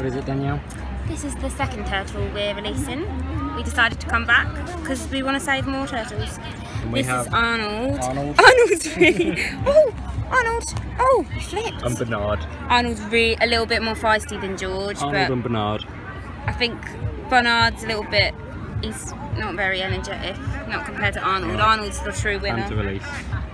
What is it, Danielle? This is the second turtle we're releasing. We decided to come back because we want to save more turtles. This is Arnold. Arnold's really... Oh! Arnold! Oh, he flipped. And Bernard. Arnold's a little bit more feisty than George. Arnold and Bernard. I think Bernard's a little bit... He's not very energetic, not compared to Arnold. Yeah. Arnold's the true winner. Time to release.